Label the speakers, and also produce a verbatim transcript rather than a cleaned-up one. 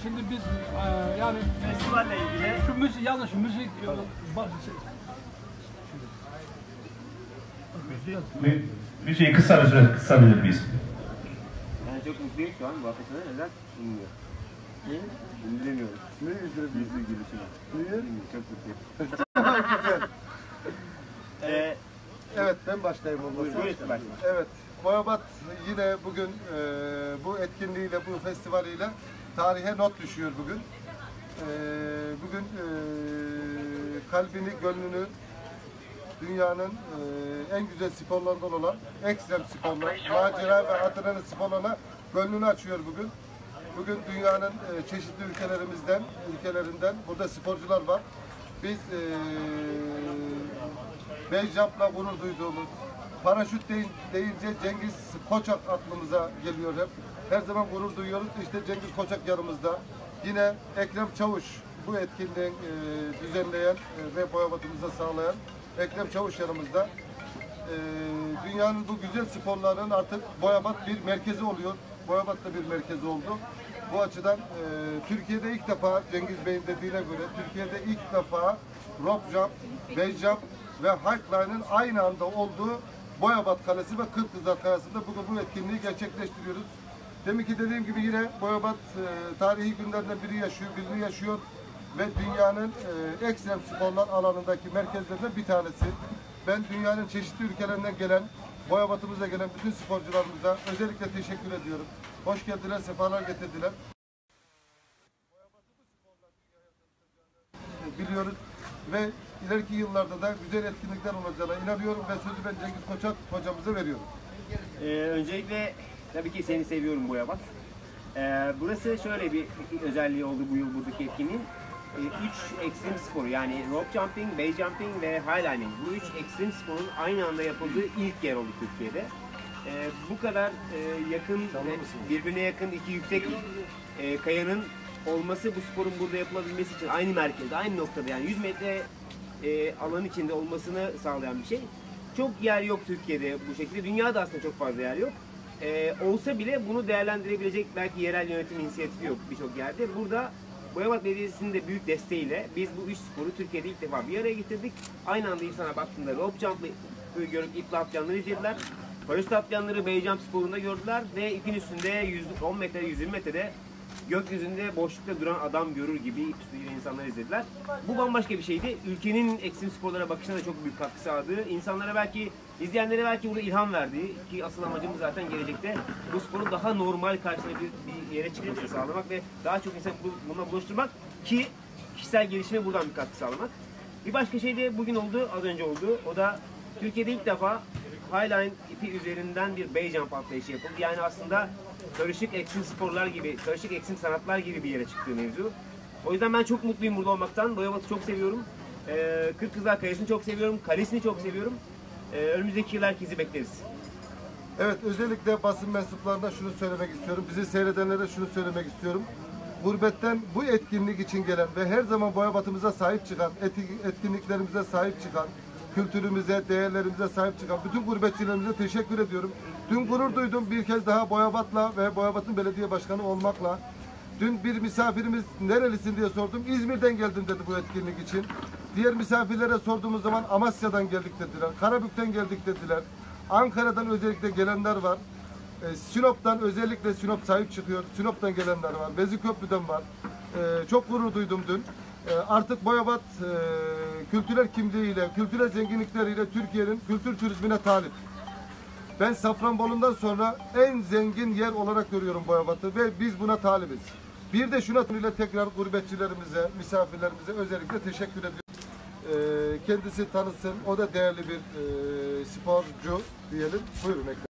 Speaker 1: şimdi biz e, yani
Speaker 2: festivalle ilgili
Speaker 1: şu müzik, yalnız müzik bak,
Speaker 3: Mü müziği kısa bir süre kısabilir miyiz?
Speaker 2: yani çok mutluyum şu an bu haftada. Neden? Bilmiyorum. Ne? Bilmiyorum.
Speaker 4: Ne üzülüyorsun?
Speaker 2: Yüzlü gülüşüne.
Speaker 4: Niye?
Speaker 2: Bilmiyorum, çok mutluyum.
Speaker 4: Güzel.
Speaker 2: Ee,
Speaker 4: Evet, ben başlayayım ondan
Speaker 2: Buyurun,
Speaker 4: sonra.
Speaker 2: buyurun, başlayın.
Speaker 4: Evet, Boyabat yine bugün e, bu etkinliğiyle, bu festivaliyle tarihe not düşüyor bugün. E, bugün e, kalbini, gönlünü dünyanın e, en güzel sporlarından olan ekstrem sporlar, macera ve adrenalin sporlarına gönlünü açıyor bugün. Bugün dünyanın e, çeşitli ülkelerimizden, ülkelerinden burada sporcular var. Biz e, base jump'la gurur duyduğumuz, paraşüt deyince Cengiz Koçak aklımıza geliyor hep. Her zaman gurur duyuyoruz. İşte Cengiz Koçak yanımızda. Yine Ekrem Çavuş bu etkinliği e, düzenleyen e, ve boyabatımıza sağlayan Ekrem Çavuş yanımızda. E, dünyanın bu güzel sporların artık Boyabat bir merkezi oluyor. Boyabat da bir merkezi oldu. Bu açıdan e, Türkiye'de ilk defa Cengiz Bey'in dediğine göre Türkiye'de ilk defa rope jump, base jump ve highline'ın aynı anda olduğu Boyabat Kalesi ve Kırkızlar Kalesi'nde bugün bu etkinliği gerçekleştiriyoruz. Demin ki dediğim gibi yine Boyabat e, tarihi günlerden biri yaşıyor, birini yaşıyor ve dünyanın e, ekstrem sporlar alanındaki merkezlerinden bir tanesi. Ben dünyanın çeşitli ülkelerinden gelen, Boyabat'ımıza gelen bütün sporcularımıza özellikle teşekkür ediyorum. Hoş geldiler, sefalar getirdiler. Boyabat'ı bu sporlar dünyaya tanıtacağını biliyoruz ve ileriki yıllarda da güzel etkinlikler olacağına inanıyorum ve sözü ben Cengiz Koçak hocamıza veriyorum.
Speaker 2: Ee, öncelikle tabii ki seni seviyorum Boyabat. Ee, burası şöyle bir özelliği oldu bu yıl buradaki etkinliğin. Ee, üç ekstrem sporu yani rope jumping, base jumping ve highlining. Bu üç ekstrem sporun aynı anda yapıldığı ilk yer oldu Türkiye'de. Ee, bu kadar e, yakın, e, birbirine yakın iki yüksek e, kayanın olması bu sporun burada yapılabilmesi için aynı merkezde, aynı noktada yani yüz metre e, alan içinde olmasını sağlayan bir şey. Çok yer yok Türkiye'de bu şekilde. Dünyada aslında çok fazla yer yok. Ee, olsa bile bunu değerlendirebilecek belki yerel yönetim inisiyatifi yok birçok yerde. Burada Boyabat Belediyesi'nin de büyük desteğiyle biz bu üç sporu Türkiye'de ilk defa bir araya getirdik. Aynı anda insana baktığında rope jump'ı görüp iple atlayanları izlediler. Paraşüt atlayanları base jump sporunda gördüler ve ipin üstünde yüz on metre, yüz yirmi metrede gökyüzünde boşlukta duran adam görür gibi ip üstünde insanlar izlediler. Bu bambaşka bir şeydi. Ülkenin ekstrem sporlara bakışına da çok büyük katkı sağladı. İnsanlara belki, izleyenlere belki burada ilham verdi ki asıl amacımız zaten gelecekte bu sporun daha normal karşısına bir, bir yere çıkmasını sağlamak ve daha çok insan bununla buluşturmak ki kişisel gelişime buradan bir katkı sağlamak. Bir başka şey de bugün oldu, az önce oldu. O da Türkiye'de ilk defa highline ipi üzerinden bir base jump atlayışı yapıldı. Yani aslında karışık ekstrem sporlar gibi, karışık ekstrem sanatlar gibi bir yere çıktığı mevzu. O yüzden ben çok mutluyum burada olmaktan. Boyabat'ı çok seviyorum. Ee, Kırkızlar Kalesi'ni çok seviyorum. Kalesini çok seviyorum. Ee, önümüzdeki yıl herkesi bekleriz.
Speaker 4: Evet, özellikle basın mensuplarına şunu söylemek istiyorum. Bizi seyredenlere şunu söylemek istiyorum. Gurbetten bu etkinlik için gelen ve her zaman Boyabat'ımıza sahip çıkan, etkinliklerimize sahip çıkan, kültürümüze, değerlerimize sahip çıkan bütün gurbetçilerimize teşekkür ediyorum. Dün gurur duydum bir kez daha Boyabat'la ve Boyabat'ın belediye başkanı olmakla. Dün bir misafirimiz nerelisin diye sordum. İzmir'den geldim dedi bu etkinlik için. Diğer misafirlere sorduğumuz zaman Amasya'dan geldik dediler. Karabük'ten geldik dediler. Ankara'dan özellikle gelenler var. E, Sinop'tan özellikle Sinop sahip çıkıyor. Sinop'tan gelenler var. Vezirköprü'den var. E, çok gurur duydum dün. E, artık Boyabat e, kültürel kimliğiyle, kültürel zenginlikleriyle Türkiye'nin kültür turizmine talip. Ben Safranbolu'ndan sonra en zengin yer olarak görüyorum Boyabat'ı ve biz buna talibiz. Bir de şuna ile tekrar gurbetçilerimize, misafirlerimize özellikle teşekkür ediyorum. E, kendisi tanısın, o da değerli bir e, sporcu diyelim. Buyurun Ekrem.